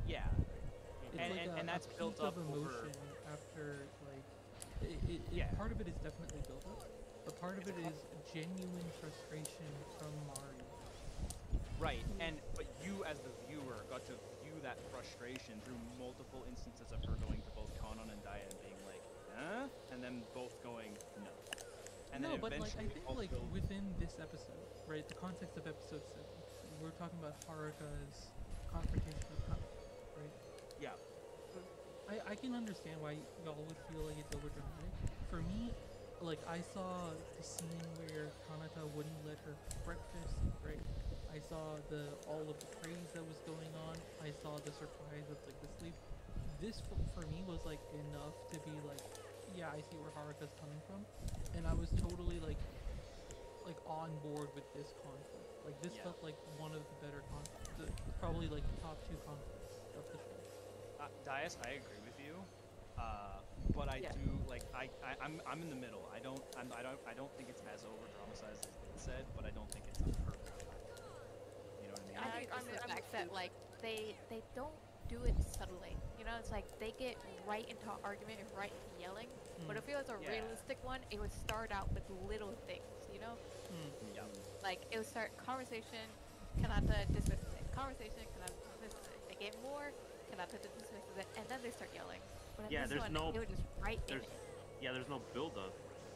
Yeah, It's like and a that's peak built of up over. emotion after like Yeah, part of it is definitely built up, but part of it's a it is genuine frustration from Mari. right, and but you as the viewer got to view that frustration through multiple instances of her going to both Kanon and Daya and being like, "Huh?" and then both going, "No," and then No, but like I eventually think like also, within this episode, right, the context of episode 7, we're talking about Haruka's confrontation with Kanata, right? yeah, I can understand why y'all would feel like it's over dramatic. For me, like I saw the scene where Kanata wouldn't let her have breakfast, right? I saw the all of the praise that was going on. I saw the surprise of like the sleep. This for me was like enough to be like, yeah, I see where Haruka's coming from, and I was totally like on board with this conflict. Like this yeah. felt like one of the better the probably like top two conflicts of the show. Dias, I agree with you. But I Yeah. do like I'm in the middle. I don't think it's as over dramatized as Lid said, but I don't think it's a perfect conflict. You know what I mean? I think it's just the I'm with fact that you. like they don't do it subtly. You know, it's like they get right into argument and right into yelling. But Mm, if it was a Yeah, realistic one, it would start out with little things. You know, mm. yeah, like it would start conversation, Kanata dismisses it. Conversation, Kanata dismisses it. They get more, Kanata dismisses it, and then they start yelling. But in Yeah, this one, it was just right in there's it. yeah, there's no build up.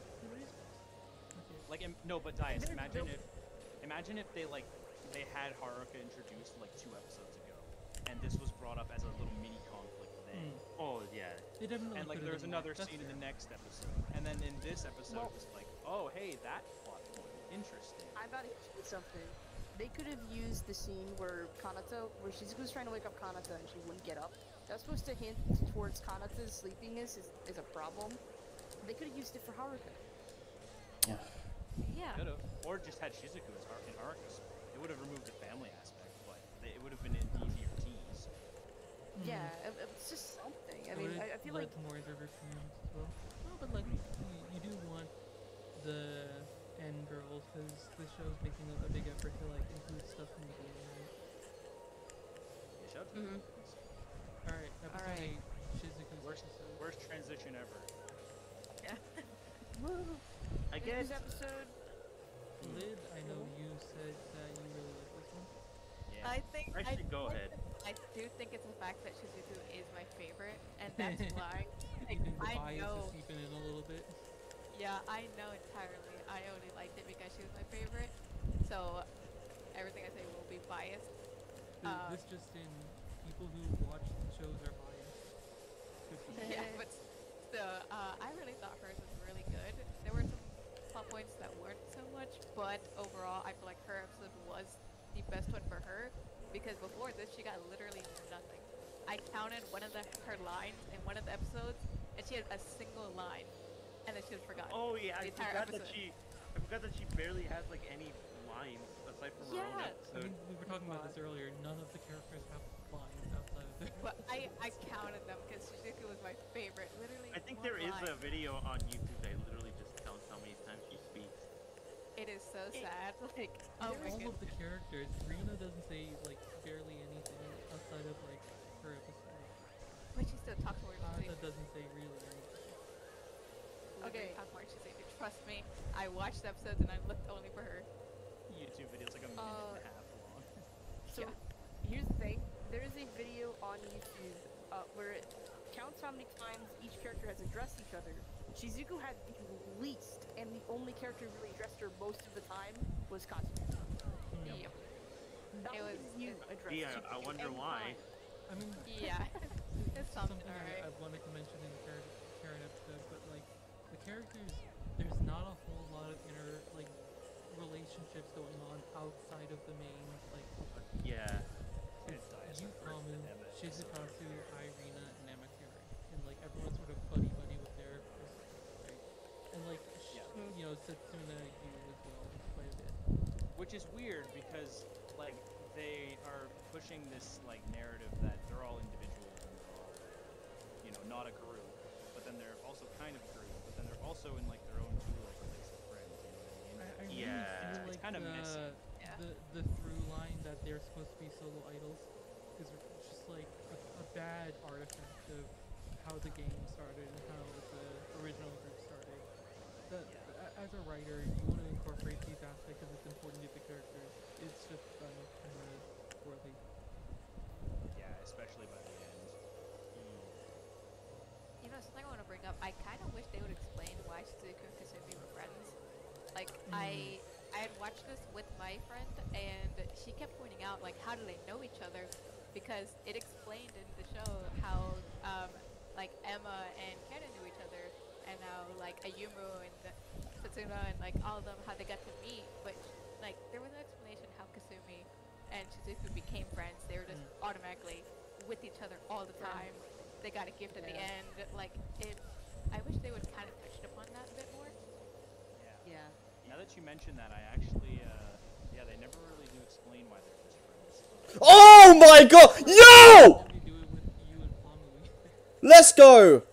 Okay. like no, but Dias, There's no. imagine if they had Haruka introduced like 2 episodes ago, and this was brought up as a little mini conflict then. Mm. Oh yeah, It definitely And like could have there's been more. another That's scene in the fair. next episode, and then in this episode Well, it was like, oh hey, that plot point, interesting. I'm about to say something. They could have used the scene where where Shizuku's trying to wake up Kanata and she wouldn't get up. That's supposed to hint towards Kanata's sleepiness is a problem. They could have used it for Haruka. Yeah. Yeah. Could have, or just had Shizuku as in Haruka's. It would have removed the family aspect, but it would have been an easier tease. Yeah, it's just something. I It mean, would have I feel led like to more interventions as well. No, but like you do want the end girls because the show's making a big effort to like include stuff from the game, right? Yeah, shout out to the Mhm. fans. All right, episode right. 8, Shizuku's Worst episode. worst transition ever. Yeah. I this guess. episode. Lid, I know you said that you really like this one. Yeah. I think Actually, go think ahead. I do think it's the fact that Shizuku is my favorite, and that's why. You Like, think the I bias know. is seeping in a little bit? Yeah, I know entirely. I only liked it because she was my favorite. So everything I say will be biased. This just in, people who watch the shows are biased. Good for you. Yeah, but still, I really thought hers was really good. There were some plot points that weren't so much, but overall, I feel like her episode was the best one for her because before this, she got literally nothing. I counted one of her lines in one of the episodes, and she had a single line, and then she was forgotten. Oh yeah, The entire episode. I forgot that she barely has like any lines aside from her own Yeah. I episode. mean, we were talking about this earlier. None of the characters have lines outside of their. But I counted them because Shizuku was my favorite. Literally, I think one there is line. a video on YouTube that literally just counts how many times she speaks. It is so sad. Like, oh my All of goodness. the characters, Rina doesn't say like barely anything outside of like her episode. But she still talks more. Kanata doesn't say really anything. Okay. Talk more. She said, "Trust me, I watched the episodes and I looked only for her." YouTube video's like a minute and a half long. So Yeah. here's the thing. There is a video on YouTube where it counts how many times each character has addressed each other. Shizuku had the least, and the only character who really addressed her most of the time was Katsuki. Yep. That It was was- you addressed Yeah, I Shizuku wonder any why. time. I mean, Yeah. It's something, something alright. I wanted to mention in the Karen episode, but like the characters, there's not a whole lot of inner like relationships going on outside of the main like. Yeah. It's Dias Yu referred to Kamu, them as- Shizukatsu, Irina, and Amakiri, and like everyone's sort of buddy with their respective, right? And like Yeah. you know Setsuna Yu as well quite a bit. Which is weird because like they are pushing this like narrative that they're all individuals and they're all, you know, not a group, but then they're also kind of a group, but then they're also in like their own two like place of friends, you know what I mean? I really Yeah. feel It's like kinda messy. Yeah. the through line that they're supposed to be solo idols is just like a bad artifact of how the game started and how the original group started. As a writer, you want to incorporate these aspects because it's important to the characters. It's just done kind of poorly. Yeah, especially by the end. You know, something I want to bring up. I kind of wish they would explain why Shizuku and Kasumi were friends. Like, I had watched this with my friend, and she kept pointing out, like, how do they know each other? Because it explained in the show how, like, Emma and Karen knew each other, and now, like, Ayumu and Satsuna and, like, all of them, how they got to meet. But, like, there was no explanation how Kasumi and Shizuku became friends. They were just automatically with each other all the time. They got a gift at the end. Like, I wish they would kind of touched upon that a bit more. Yeah. Yeah. Now that you mention that, I actually, they never really do explain why they're just friends. Oh my god! Yo! Let me do it with you and Plumley. Let's go!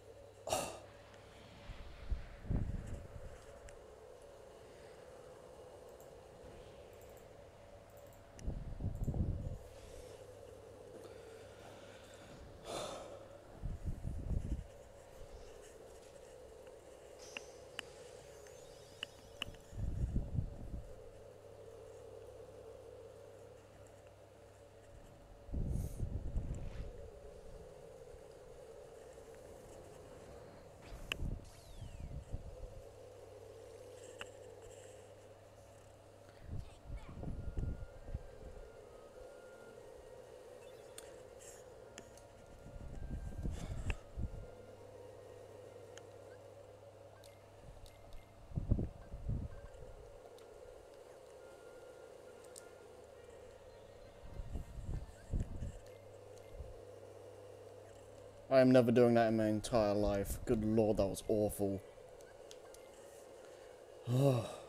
I am never doing that in my entire life. Good lord, that was awful.